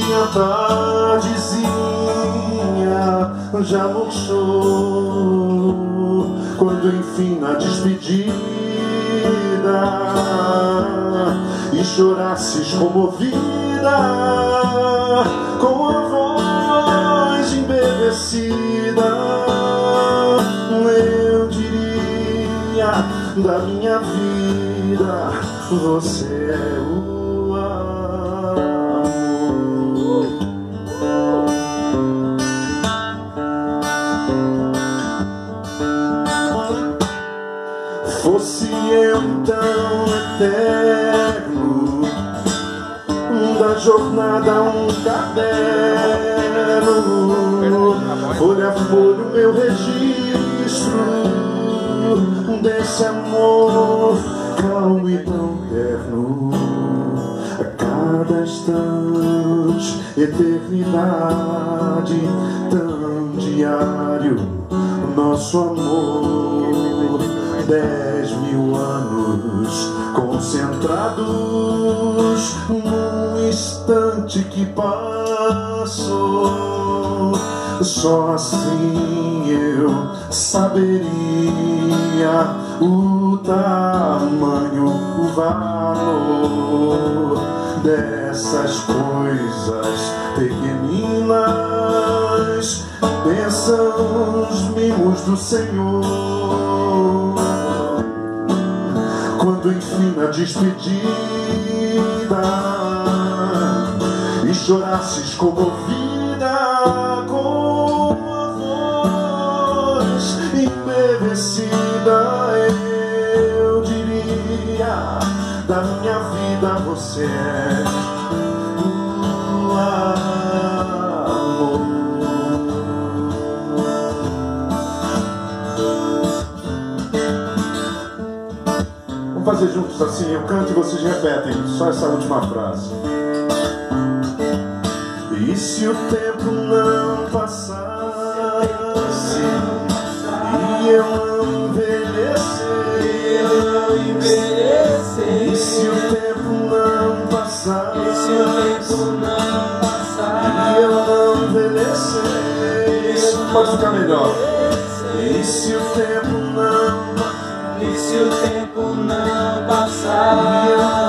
a tardezinha já murchou, quando enfim na despedida e chorasses comovida, com a voz embevecida, eu diria da minha vida, você é o amor. Fosse eu tão eterno, da jornada um caderno, folha a folha o meu registro desse amor calmo e tão terno, a cada instante, eternidade, tão diário, nosso amor, 10.000 anos concentrados num instante que passou. Só assim eu saberia o tamanho, o valor dessas coisas pequeninas. Pensam os mimos do Senhor, quando enfim na despedida e chorasses comovida, com a voz embevecida, eu diria da minha vida, você é o amor. Vamos fazer juntos assim, eu canto e vocês repetem só essa última frase. E se o tempo não passasse e eu não envelhecer, e se o tempo não passasse e eu não envelhecer, isso pode ficar melhor. E se o tempo não passar